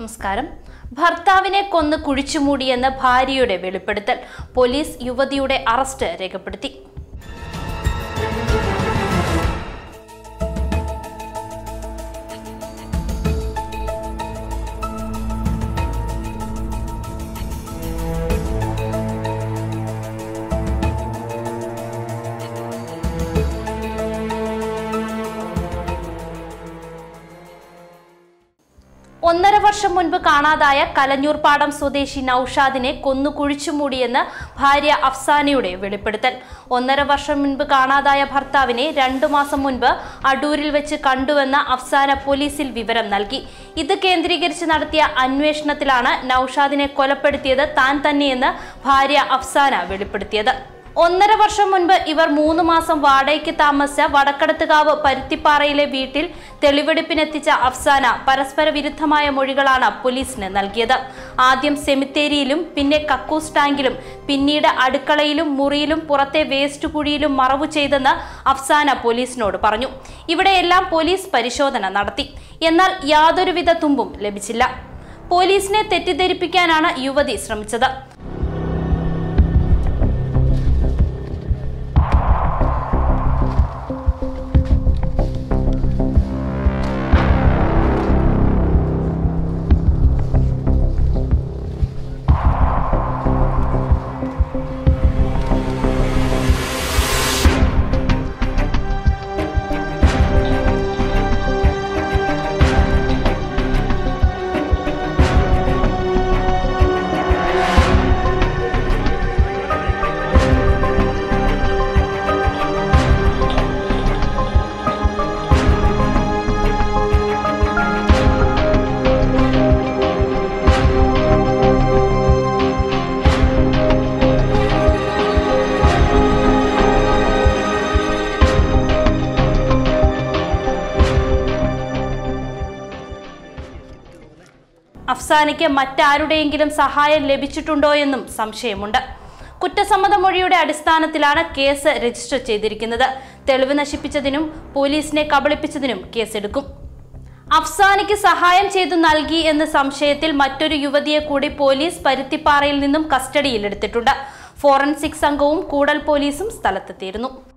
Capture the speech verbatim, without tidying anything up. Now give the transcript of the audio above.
നമസ്കാരം. ഭർത്താവിനെ കൊന്ന് കുഴിച്ചുമൂടിയെന്ന ഭാര്യയുടെ വെളിപ്പെടുത്തൽ. പോലീസ് യുവതിയുടെ അറസ്റ്റ് രേഖപ്പെടുത്തി. ഒന്നര വർഷം മുൻപ് കാണാതായ കലഞ്ഞൂർപാടം സ്വദേശി നൌഷാദിനെ കൊന്നു കുഴിച്ചുമൂടിയെന്ന് ഭാര്യ അഫ്സാനയുടെ വെളിപ്പെടുത്തൽ. ഒന്നര വർഷം മുൻപ് കാണാതായ ഭർത്താവിനെ രണ്ടു മാസം മുൻപ് അടൂരിൽ വെച്ച് കണ്ടുവെന്ന അഫ്സാന പോലീസിൽ വിവരം നൽകി. ഇത് കേന്ദ്രീകരിച്ച് നടത്തിയ അന്വേഷണത്തിലാണ് നൌഷാദിനെ കൊലപ്പെടുത്തിയത് താൻ തന്നെയെന്ന് ഭാര്യ അഫ്സാന വെളിപ്പെടുത്തിയത്. ഒന്നര വർഷം മുൻപ് ഇവർ മൂന്ന് മാസം വാടകയ്ക്ക് താമസിച്ച വടക്കടത്തുകാവ് പരുത്തിപ്പാറയിലെ വീട്ടിൽ തെളിവെടുപ്പിനെത്തിച്ച അഫ്സാന പരസ്പര വിരുദ്ധമായ മൊഴികളാണ് പോലീസിന് നൽകിയത്. ആദ്യം സെമിത്തേരിയിലും പിന്നെ കക്കൂസ് ടാങ്കിലും പിന്നീട് അടുക്കളയിലും മുറിയിലും പുറത്തെ വേസ്റ്റ് കുഴിയിലും മറവു ചെയ്തെന്ന് അഫ്സാന പോലീസിനോട് പറഞ്ഞു. ഇവിടെയെല്ലാം പോലീസ് പരിശോധന നടത്തി. എന്നാൽ യാതൊരുവിധ തുമ്പും ലഭിച്ചില്ല. പോലീസിനെ തെറ്റിദ്ധരിപ്പിക്കാനാണ് യുവതി ശ്രമിച്ചത്. അഫ്സാനയ്ക്ക് മറ്റാരുടെയെങ്കിലും സഹായം ലഭിച്ചിട്ടുണ്ടോ എന്നും സംശയമുണ്ട്. കുറ്റസമ്മത മൊഴിയുടെ അടിസ്ഥാനത്തിലാണ് കേസ് രജിസ്റ്റർ ചെയ്തിരിക്കുന്നത്. തെളിവ് നശിപ്പിച്ചതിനും പോലീസിനെ കബളിപ്പിച്ചതിനും കേസെടുക്കും. അഫ്സാനയ്ക്ക് സഹായം ചെയ്തു നൽകി എന്ന സംശയത്തിൽ മറ്റൊരു യുവതിയെ കൂടി പോലീസ് പരുത്തിപ്പാറയിൽ നിന്നും കസ്റ്റഡിയിലെടുത്തിട്ടുണ്ട്. ഫോറൻസിക് സംഘവും കൂടൽ പോലീസും സ്ഥലത്തെത്തിയിരുന്നു.